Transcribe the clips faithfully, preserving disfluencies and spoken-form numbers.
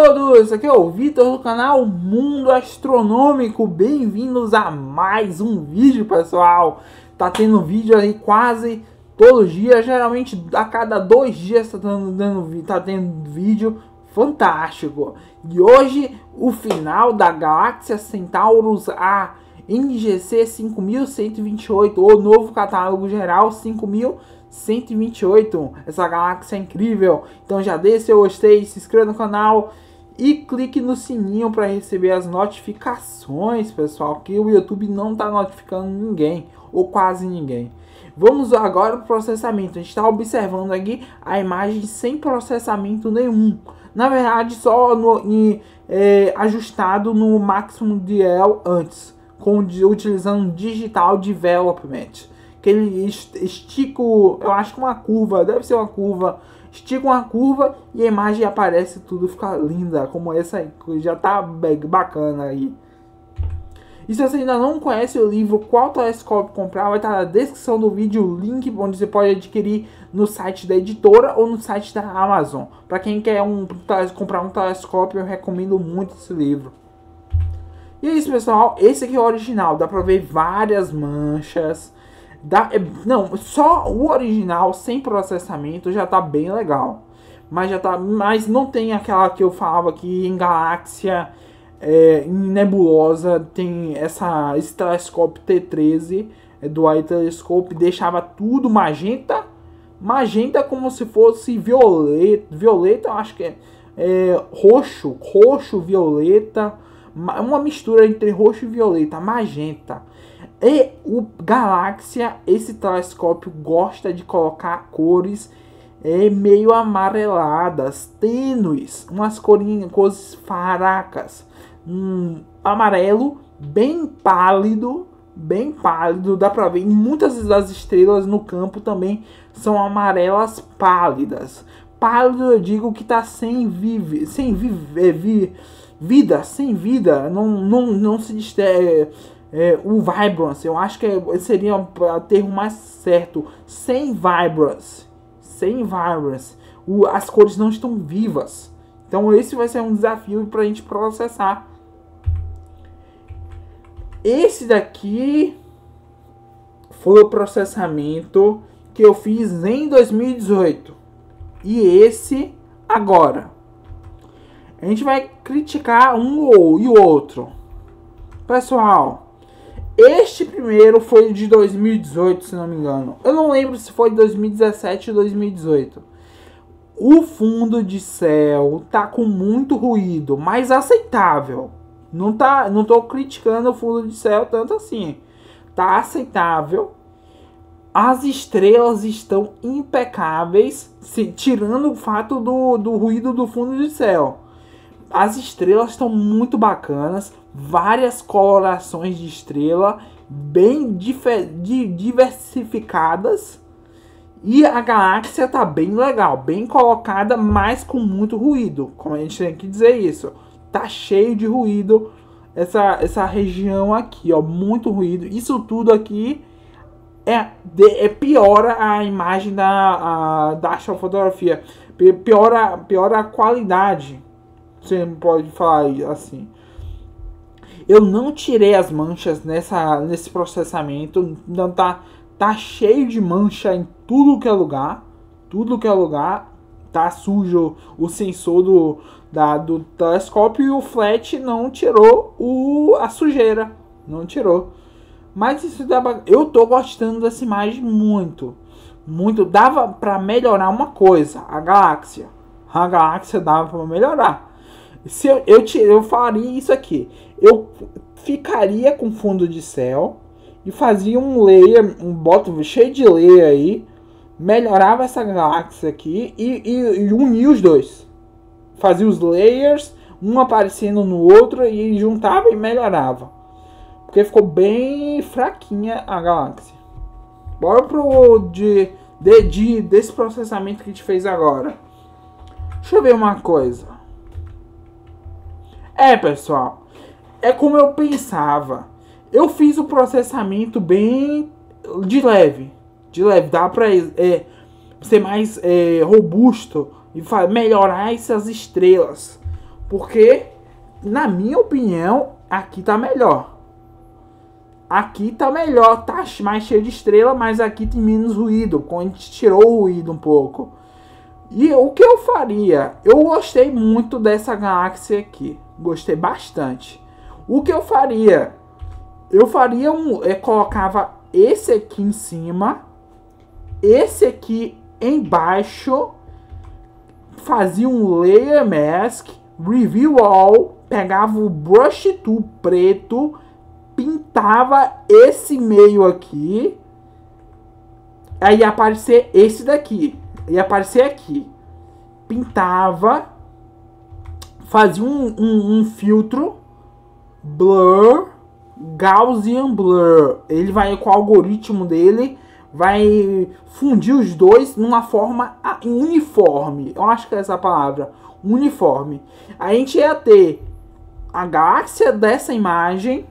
todos, aqui é o Vitor do canal Mundo Astronômico. Bem-vindos a mais um vídeo, pessoal. Tá tendo vídeo aí quase todo dia, geralmente a cada dois dias tá tendo, dando, tá tendo vídeo fantástico. E hoje o final da Galáxia Centaurus A N G C cinco mil cento e vinte e oito, o novo catálogo geral cinco mil cento e vinte e oito. Essa galáxia é incrível. Então já deixe seu gostei, se inscreva no canal e clique no sininho para receber as notificações, pessoal, que o YouTube não está notificando ninguém ou quase ninguém. Vamos agora para o processamento. A gente está observando aqui a imagem sem processamento nenhum. Na verdade, só no, em, é, ajustado no máximo D L antes, com, utilizando Digital Development. Que ele estica, eu acho que uma curva, deve ser uma curva, estica uma curva e a imagem aparece, tudo fica linda, como essa aí, já tá bacana aí. E se você ainda não conhece o livro Qual Telescópio Comprar, vai estar na descrição do vídeo o link onde você pode adquirir no site da editora ou no site da Amazon. Para quem quer um, comprar um telescópio, eu recomendo muito esse livro. E é isso, pessoal, esse aqui é o original, dá pra ver várias manchas. Dá, não, só o original sem processamento já tá bem legal, mas já tá, mas não tem aquela que eu falava que em galáxia, é, em nebulosa tem essa esse telescópio T treze é, do Wide Telescope, deixava tudo magenta, magenta como se fosse violeta, violeta, eu acho que é, é roxo, roxo, violeta, uma mistura entre roxo e violeta, magenta. E o Galáxia, esse telescópio gosta de colocar cores é, meio amareladas, tênues, umas corinhas, cores fracas, um amarelo bem pálido, bem pálido, dá pra ver. E muitas das estrelas no campo também são amarelas pálidas. Pálido eu digo que tá sem vive, sem vive, vi, vida, sem vida, não, não, não se distingue. É, o Vibrance, eu acho que seria o termo mais certo. Sem Vibrance. Sem Vibrance. O, as cores não estão vivas. Então esse vai ser um desafio para a gente processar. Esse daqui foi o processamento que eu fiz em dois mil e dezoito. E esse agora. A gente vai criticar um e o outro. Pessoal, este primeiro foi de dois mil e dezoito, se não me engano. Eu não lembro se foi de dois mil e dezessete ou dois mil e dezoito. O fundo de céu tá com muito ruído, mas aceitável. Não tá, não tô criticando o fundo de céu tanto assim. Tá aceitável. As estrelas estão impecáveis, se, tirando o fato do, do ruído do fundo de céu. As estrelas estão muito bacanas, várias colorações de estrela, bem diversificadas. E a galáxia tá bem legal, bem colocada, mas com muito ruído. Como a gente tem que dizer isso, tá cheio de ruído essa, essa região aqui, ó, muito ruído. Isso tudo aqui é, é piora a imagem da, a, da astrofotografia, piora, piora a qualidade. Você pode falar assim. Eu não tirei as manchas nessa, nesse processamento. Não tá, tá cheio de mancha em tudo que é lugar. Tudo que é lugar. Tá sujo o sensor do, da, do telescópio. E o flat não tirou o, a sujeira. Não tirou. Mas isso dava, eu tô gostando dessa imagem muito. Muito. Dava pra melhorar uma coisa. A galáxia. A galáxia dava pra melhorar. Se eu, eu, eu faria isso aqui, eu ficaria com fundo de céu e fazia um layer, um bottom cheio de layer aí, melhorava essa galáxia aqui e, e, e unia os dois. Fazia os layers, um aparecendo no outro e juntava e melhorava. Porque ficou bem fraquinha a galáxia. Bora pro de, de, de, desse processamento que a gente fez agora. Deixa eu ver uma coisa. É, pessoal, é como eu pensava. Eu fiz o processamento bem de leve. De leve, dá pra é, ser mais é, robusto e melhorar essas estrelas. Porque, na minha opinião, aqui tá melhor. Aqui tá melhor, tá mais cheio de estrela, mas aqui tem menos ruído, quando a gente tirou o ruído um pouco. E o que eu faria? Eu gostei muito dessa galáxia aqui, gostei bastante. O que eu faria? Eu faria um, eu colocava esse aqui em cima, esse aqui embaixo, fazia um layer mask, review all, pegava o brush tool preto, pintava esse meio aqui, aí ia aparecer esse daqui, ia aparecer aqui, pintava, fazia um, um, um filtro, blur, Gaussian blur, ele vai com o algoritmo dele, vai fundir os dois numa forma uniforme, eu acho que é essa a palavra, uniforme. A gente ia ter a galáxia dessa imagem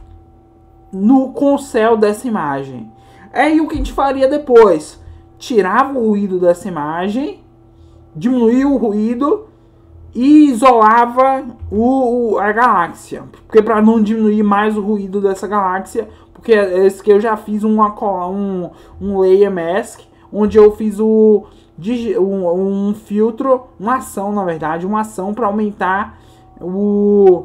no com o céu dessa imagem. Aí o que a gente faria depois? Tirava o ruído dessa imagem, diminuía o ruído e isolava o, a galáxia. Porque para não diminuir mais o ruído dessa galáxia, porque esse que eu já fiz uma, um, um layer mask, onde eu fiz o, um, um filtro, uma ação na verdade, uma ação para aumentar o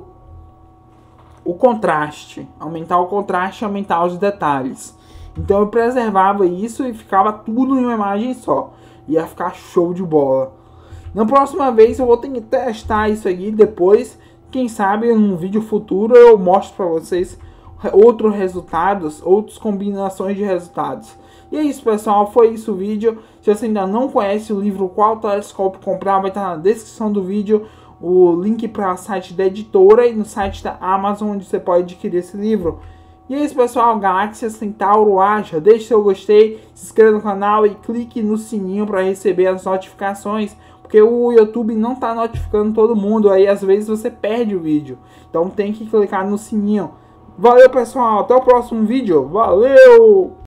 o contraste, aumentar o contraste e aumentar os detalhes. Então eu preservava isso e ficava tudo em uma imagem só. Ia ficar show de bola. Na próxima vez eu vou ter que testar isso aqui. Depois, quem sabe, num vídeo futuro eu mostro para vocês outros resultados, outras combinações de resultados. E é isso, pessoal, foi isso o vídeo. Se você ainda não conhece o livro Qual Telescópio Comprar, vai estar na descrição do vídeo o link para o site da editora e no site da Amazon, onde você pode adquirir esse livro. E é isso, pessoal, Galáxia Centauro Aja. Deixe seu gostei, se inscreva no canal e clique no sininho para receber as notificações, porque o YouTube não está notificando todo mundo, aí às vezes você perde o vídeo. Então tem que clicar no sininho. Valeu, pessoal, até o próximo vídeo. Valeu!